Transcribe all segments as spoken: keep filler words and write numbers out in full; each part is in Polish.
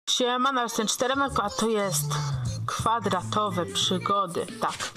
Siemano, jestem czteremek, a to jest kwadratowe przygody, tak.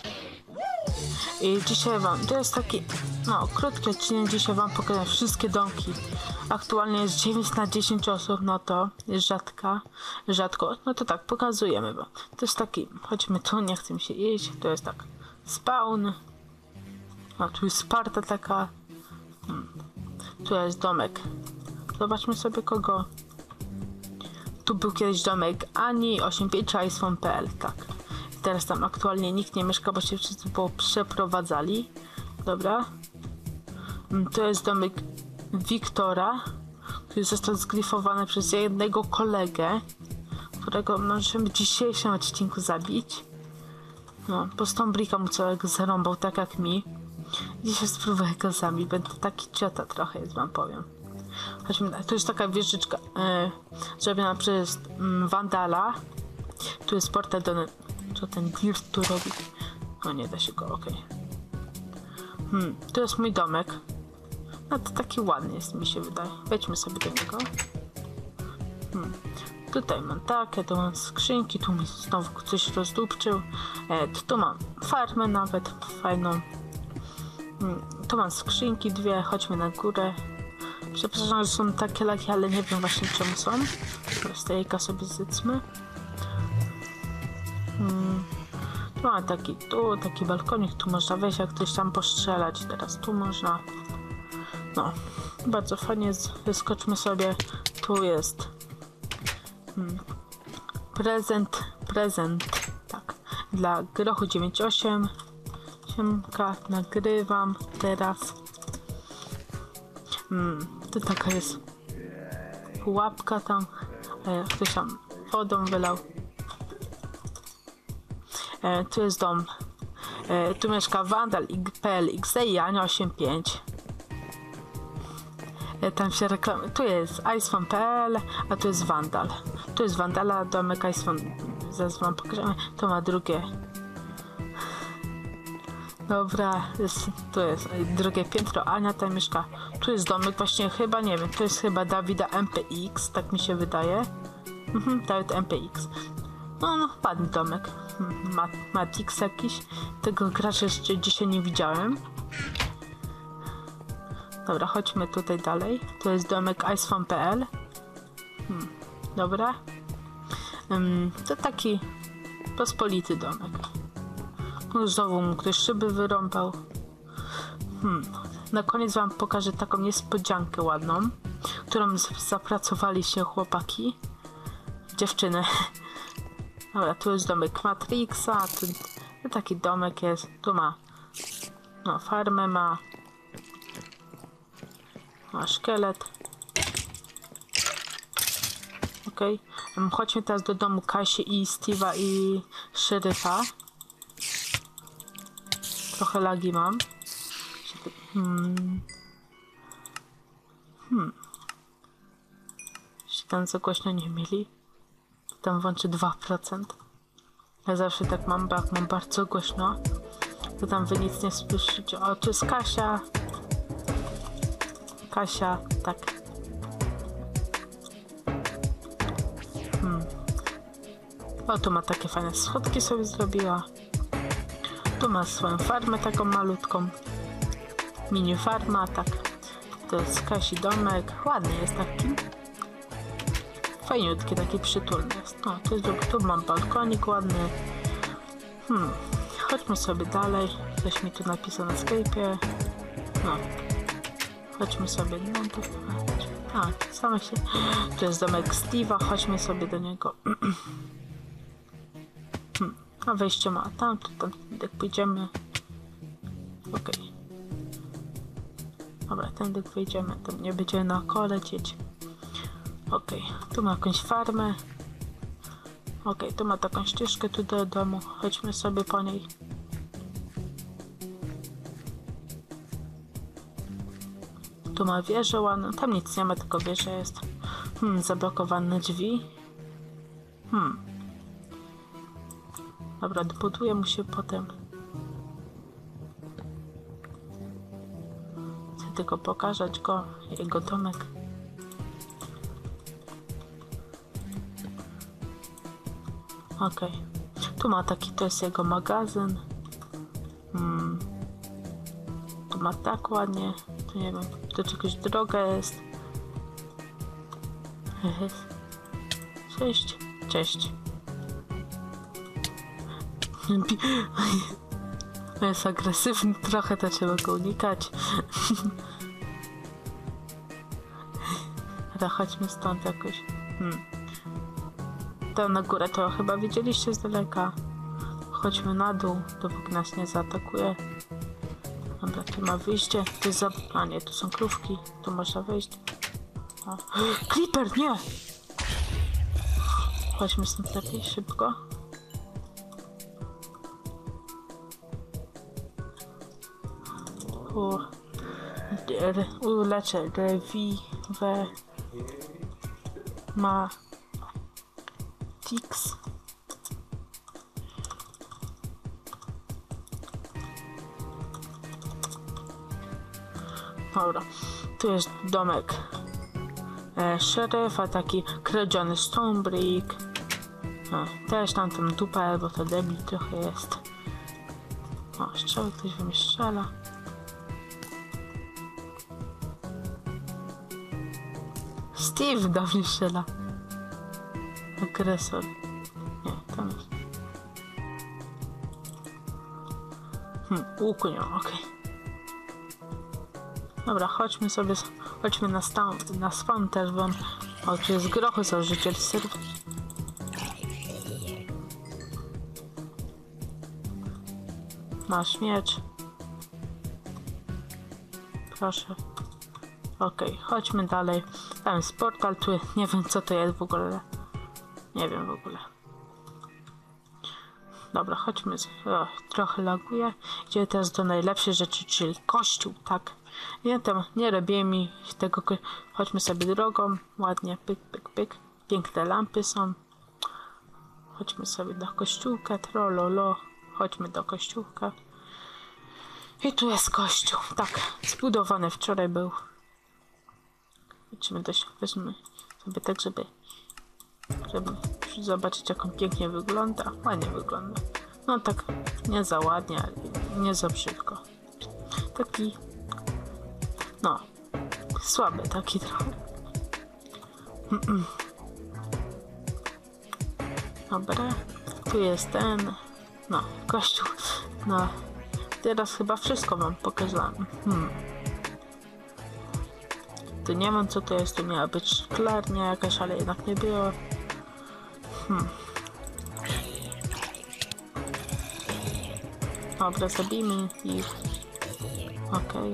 I dzisiaj wam, to jest taki, no, krótki odcinek, dzisiaj wam pokażę wszystkie domki. Aktualnie jest dziewięć na dziesięć osób, no to jest rzadka, rzadko, no to tak, pokazujemy wam. To jest taki, chodźmy tu, nie chcę mi się iść, to jest tak, spawn, a tu jest Sparta taka, hmm. Tu jest domek, zobaczmy sobie kogo. Tu był kiedyś domek Ani osiem pięć ice phone kropka p l, tak. Teraz tam aktualnie nikt nie mieszka, bo się wszyscy przeprowadzali. Dobra. To jest domek Wiktora, który został zgrifowany przez jednego kolegę, którego możemy w dzisiejszym odcinku zabić. No, bo z tą briką mu całego zarąbał, tak jak mi. Dzisiaj spróbuję go zabić, będę taki ciota trochę jest, wam powiem. Chodźmy, to jest taka wieżyczka yy, zrobiona przez yy, Wandala. Tu jest portal do... Co ten Dirt tu robi? No nie da się go, okej. Okay. Hmm, tu jest mój domek. No to taki ładny jest, mi się wydaje. Wejdźmy sobie do niego. Hmm. Tutaj mam takie, tu mam skrzynki, tu mi znowu coś rozdupczył. E, tu mam farmę nawet fajną. Hmm, tu mam skrzynki dwie, chodźmy na górę. Przepraszam, że są takie laki, ale nie wiem właśnie czemu są. Stejka sobie zjedzmy. Hmm. Tu mamy taki, tu taki balkonik, tu można wejść, jak ktoś tam postrzelać. Teraz tu można. No, bardzo fajnie jest. Wyskoczmy sobie. Tu jest hmm. prezent, prezent, tak, dla Grochu dziewięć osiem. Siemka, nagrywam teraz. Hmm. Tu taka jest pułapka tam, e, ktoś tam wodą wylał. E, tu jest dom. E, tu mieszka Vandal P L X i Ania osiem pięć. E, tam się reklamuje. Tu jest ice phone kropka p l, a tu jest Vandal. Tu jest Vandala, domek ice phone. Zaraz wam pokażemy. To ma drugie. Dobra, jest, tu jest drugie piętro, Ania tam mieszka. Tu jest domek, właśnie chyba, nie wiem, to jest chyba Dawida M P X, tak mi się wydaje. Mhm, Dawid M P X. No, no, ładny domek. Mat, Matix jakiś. Tego gracza jeszcze dzisiaj nie widziałem. Dobra, chodźmy tutaj dalej. To jest domek ice phone kropka p l. Hmm, dobra. Um, to taki pospolity domek. No, znowu mu ktoś szyby wyrąbał. Hmm. Na koniec wam pokażę taką niespodziankę ładną, którą zapracowali się chłopaki. Dziewczyny. Dobra, tu jest domek Matrixa. Tu, tu taki domek jest. Tu ma no, farmę ma. Ma szkielet. Okej. Okay. Chodźmy teraz do domu Kasi i Steve'a i szeryfa. Trochę lagi mam. Hmm. Hmm. Jeśli tam za głośno nie mieli, tam włączy dwa procent. Ja zawsze tak mam, bo jak mam bardzo głośno, to tam wy nic nie słyszycie. O, tu jest Kasia. Kasia, tak. Hmm. O, tu ma takie fajne schodki sobie zrobiła. Tu ma swoją farmę taką malutką. Mini farma, tak. To jest Kasi domek. Ładny jest taki. Fajniutki, taki przytulny jest. No, tu, jest, tu mam balkonik ładny. Hmm. Chodźmy sobie dalej. Coś mi tu napisał na Skype'ie. No. Chodźmy sobie. No, to... A, same się... Tu jest domek Steve'a. Chodźmy sobie do niego. hmm. A wejście ma tam, tu tam, jak pójdziemy. Okej. Okay. Dobra, tędy wyjdziemy, tam nie będziemy na oko lecieć. Okej, okay. Tu ma jakąś farmę. Okej, okay. Tu ma taką ścieżkę tu do domu. Chodźmy sobie po niej. Tu ma wieżę ładną. Tam nic nie ma, tylko wieża jest. Hmm, zablokowane drzwi. Hmm. Dobra, dobuduję mu się potem. Chcę tylko pokazać go, jego domek. Okej. Okay. Tu ma taki, to jest jego magazyn. Hmm. Tu ma tak ładnie. Tu nie wiem, to czegoś droga jest. Cześć. Cześć. Jest agresywny trochę, to trzeba go unikać. Ale chodźmy stąd jakoś. Hmm. To na górę to chyba widzieliście z daleka. Chodźmy na dół, dopóki nas nie zaatakuje. Dobra, tu ma wyjście. Tu jest za... A nie, tu są krówki. Tu można wejść. O. Creeper, nie! Chodźmy stąd lepiej, szybko. U, u leczę, rewi, we, ma, tix. Dobra, tu jest domek e, szeryfa, taki kradziony Stonebrick. O, też tam tą dupę, bo to debil trochę jest. O, strzały, ktoś we mnie strzela. Steve do mnie strzela. Agresor. Nie, tam jest. Hmm, łuku nie ma, okej. Okay. Dobra, chodźmy sobie, chodźmy na, sta, na spawn też, bo o, tu jest Grochy, założyciel serw. Masz miecz. Proszę. Okej, okay, chodźmy dalej. Tam jest portal, tu nie wiem co to jest w ogóle. Nie wiem w ogóle. Dobra, chodźmy. O, trochę laguje. Idziemy teraz do najlepszej rzeczy, czyli kościół, tak. Nie tam, nie robię mi tego. Chodźmy sobie drogą. Ładnie, pyk, pyk, pyk. Piękne lampy są. Chodźmy sobie do kościółka. Trololo. Chodźmy do kościółka. I tu jest kościół. Tak, zbudowany wczoraj był. Chodźmy dość, weźmy sobie tak, żeby, żeby zobaczyć, jak on pięknie wygląda. Ładnie wygląda. No tak, nie za ładnie, ale nie za brzydko. Taki, no, słaby taki trochę. Mm-mm. Dobra, tu jest ten, no, kościół. No, teraz chyba wszystko wam pokazałem. Hmm. Tu nie wiem co to jest, tu miała być szklarnia jakaś, ale jednak nie było. Hmm. Dobra, zabijmy ich. Okej. Okay.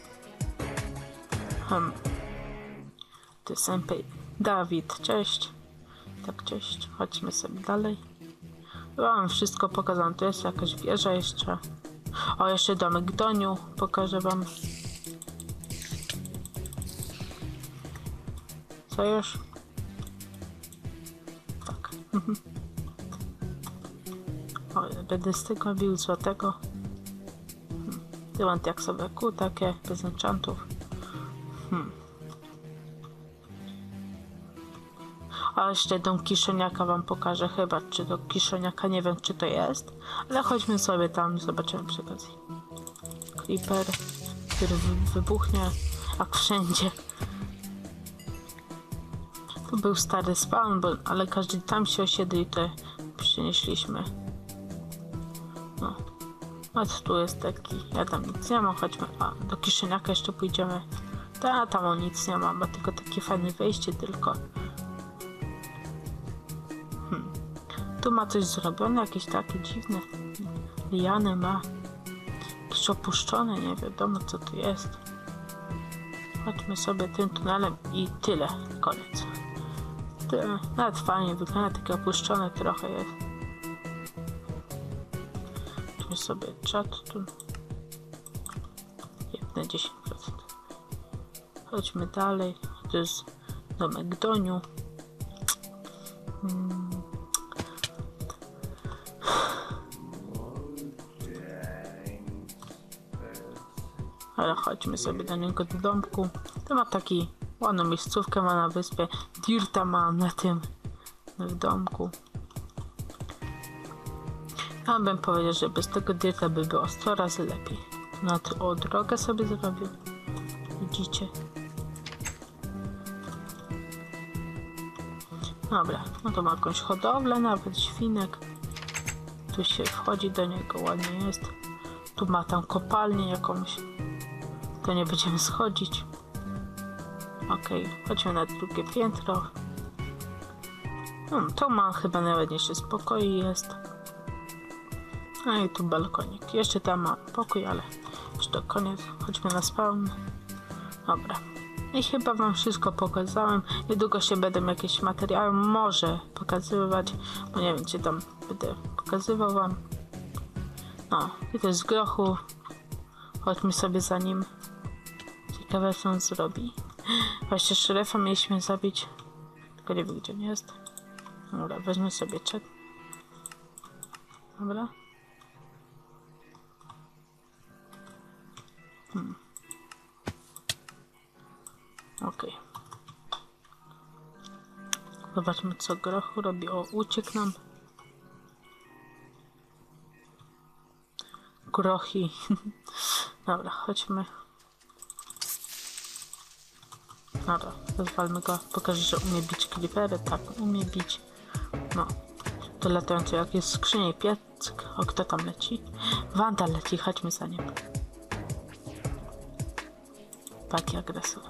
Hmm. To jest M P. Dawid, cześć. Tak, cześć. Chodźmy sobie dalej. Chyba mam wszystko pokazane. Tu jest jakaś wieża jeszcze. O, jeszcze domek Doniu. Pokażę wam. Co już? Tak. O, będę z tego bił złotego. Hmm. Dywan jak sobie kół, takie bez enchantów. Hmm. A jeszcze dom Kiszoniaka wam pokażę chyba, czy do Kiszoniaka, nie wiem czy to jest, ale chodźmy sobie tam i zobaczymy przy okazji. Creeper, który wybuchnie, jak wszędzie. Tu był stary spawn, bo, ale każdy tam się osiedli i to przenieśliśmy. No. A tu jest taki, ja tam nic nie mam, chodźmy, a do Kiszoniaka jeszcze pójdziemy. Ta, tam on nic nie ma, ma tylko takie fajne wejście tylko. Hmm. Tu ma coś zrobione, jakieś takie dziwne liany ma. Jakieś opuszczone, nie wiadomo co tu jest. Chodźmy sobie tym tunelem i tyle, koniec. Tyle. Nawet fajnie wygląda, takie opuszczone trochę jest. Chodźmy sobie czat tu. Jedne dziesięć procent. Chodźmy dalej. To jest domek Doniu. Hmm. Ale chodźmy sobie do niego do domku. To ma taki ładną miejscówkę, ma na wyspie. Dirta ma na tym w domku. Ja bym powiedział, że bez tego dirta by było sto razy lepiej. No to o, drogę sobie zrobił. Widzicie? Dobra, no to ma jakąś hodowlę, nawet świnek. Tu się wchodzi do niego, ładnie jest. Tu ma tam kopalnię jakąś. To nie będziemy schodzić. Okej, okay, chodźmy na drugie piętro. No, to ma chyba najładniejszy spokój jest. No i tu balkonik. Jeszcze tam ma pokój, ale już to koniec. Chodźmy na spawn. Dobra. I chyba wam wszystko pokazałem. Niedługo się będę jakieś materiały może pokazywać, bo nie wiem, czy tam będę pokazywał wam. No, i to jest z grochu. Chodźmy sobie za nim. Ciekawe, co on zrobi. Właśnie szeryfa mieliśmy zabić. Tylko nie wiem, gdzie on jest. Dobra, weźmy sobie czek. Dobra. Hmm. Okej. Okay. Zobaczmy, co grochu robi. O, uciekł nam. Grochi. Dobra, chodźmy. Dobra, rozwalmy go. Pokażę, że umie bić creepery. Tak, umie bić. No. To latające jak jest skrzynie piecyk. O, kto tam leci? Wanda leci, chodźmy za nim. Taki agresor.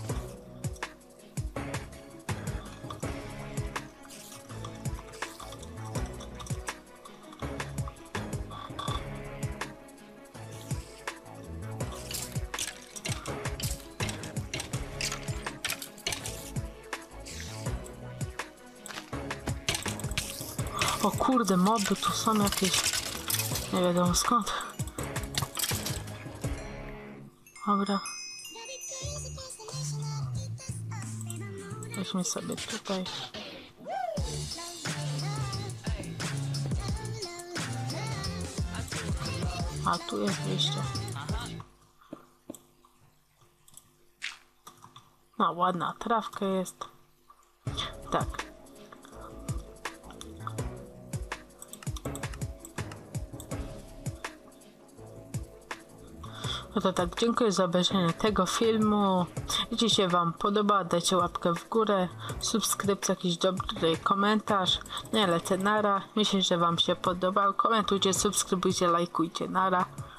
O kurde, moby tu są jakieś. Nie wiadomo skąd. Dobra. Weźmy sobie tutaj. A tu jest wyjście. No, ładna trawka jest. Tak. No to tak, dziękuję za obejrzenie tego filmu. Jeśli się wam podoba, dajcie łapkę w górę, subskrypcję, jakiś dobry komentarz. Nie lecę, nara. Myślę, że wam się podobał. Komentujcie, subskrybujcie, lajkujcie, nara.